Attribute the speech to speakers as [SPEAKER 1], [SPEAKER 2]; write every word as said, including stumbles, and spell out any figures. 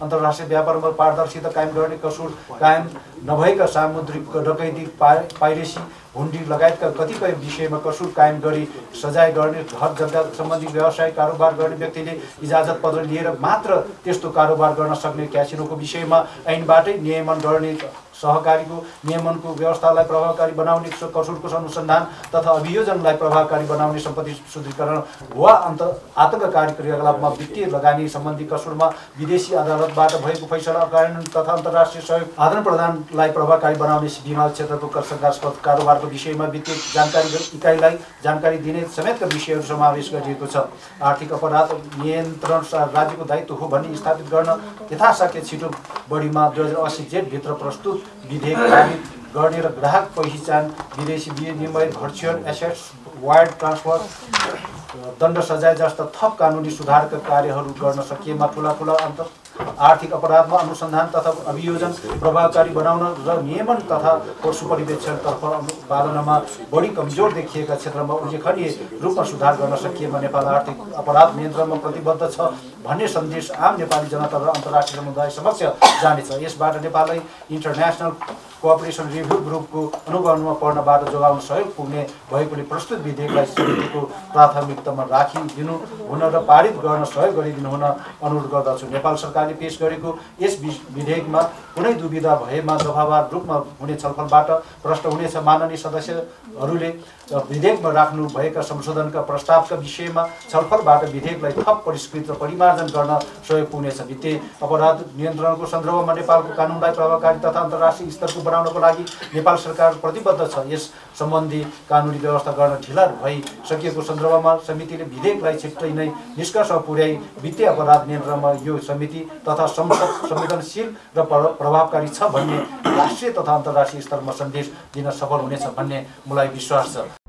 [SPEAKER 1] अन्तर्राष्ट्रिय व्यापारमा पारदर्शिता कायम गर्ने, कसुर कायम नभएका सामुद्रिक डकैती, पाइरेसी, हुन्डी लगायतका कतिपय विषयमा कसुर कायम गरी सजाय गर्ने, घर जग्गा सम्बन्धी व्यवसाय कारोबार गर्ने व्यक्तिले इजाजत पत्र लिएर मात्र त्यस्तो कारोबार गर्न सक्ने क्यासिनोको विषयमा ऐनबाटै नियमन गर्ने, सहकारीको नियमनको व्यवस्थालाई प्रभावकारी बनाउने, कसुरको अनुसन्धान तथा अभियोजनलाई प्रभावकारी बनाउने, सम्पत्ति शुद्धिकरण वा अन्त आतंककारी क्रियाकलापमा वित्तीय लगानी सम्बन्धी कसुरमा विदेशी अदालतबाट भएको फैसला कार्यान्वयन तथा अन्तर्राष्ट्रिय सहयोग आदान प्रदानलाई प्रभावकारी बनाउने, विमा क्षेत्रको शङ्कास्पद कारोबारको विषयमा वित्तीय जानकारी इकाइलाई जानकारी दिने समेतका विषयहरू समावेश गरिएको छ। आर्थिक अपराध नियन्त्रण राज्यको दायित्व हो भन्ने स्थापित गर्न यथाशक्य छिटो बढीमा दुई हजार अस्सी जेठभित्र प्रस्तुत विधेयक पारित गर्ने र ग्राहक पहिचान, विदेशी विनिमय, भर्चुअल एसेट्स, वायर ट्रान्सफर, दण्ड सजाय जस्ता थप कानुनी सुधारका कार्यहरू गर्न सकिएमा ठुला ठुला अन्त आर्थिक अपराधमा अनुसन्धान तथा अभियोजन प्रभावकारी बनाउन र नियमन तथा पशु पर्यवेक्षणतर्फ पालनमा बढी कमजोर देखिएका क्षेत्रमा उल्लेखनीय रूपमा सुधार गर्न सकिएमा नेपाल आर्थिक अपराध नियन्त्रणमा प्रतिबद्ध छ भन्ने सन्देश आम नेपाली जनता र अन्तर्राष्ट्रिय समुदाय समक्ष जानेछ। यसबाट नेपाललाई इन्टरनेसनल कोअपरेसन रिभ्यू ग्रुपको अनुगमनमा पर्नबाट जोगाउन सहयोग पुग्ने भएकोले प्रस्तुत विधेयकलाई समितिको प्राथमिकतामा राखिदिनु हुन र पारित गर्न सहयोग गरिदिनु हुन अनुरोध गर्दछु। नेपाल सरकारले पेश गरेको यस विधेयकमा कुनै दुविधा भएमा दफावार रूपमा हुने छलफलबाट प्रष्ट हुनेछ। माननीय सदस्यहरूले विधेयकमा राख्नु भएका संशोधनका प्रस्तावका विषयमा छलफलबाट विधेयकलाई थप परिष्कृत र परिमार्जन गर्न सहयोग पुग्नेछ। वित्तीय अपराध नियन्त्रणको सन्दर्भमा नेपालको कानुनलाई प्रभावकारी तथा अन्तर्राष्ट्रिय स्तरको बनाउनको लागि नेपाल सरकार प्रतिबद्ध छ। यस सम्बन्धी कानुनी व्यवस्था गर्न ढिला भइसकेको सन्दर्भमा समितिले विधेयकलाई छिट्टै नै निष्कर्षमा पुर्याई वित्तीय अपराध नियन्त्रणमा यो समिति तथा संसद संवेदनशील र प्रभावकारी छ भन्ने राष्ट्रिय तथा अन्तर्राष्ट्रिय स्तरमा सन्देश दिन सफल हुनेछ भन्ने मलाई विश्वास छ।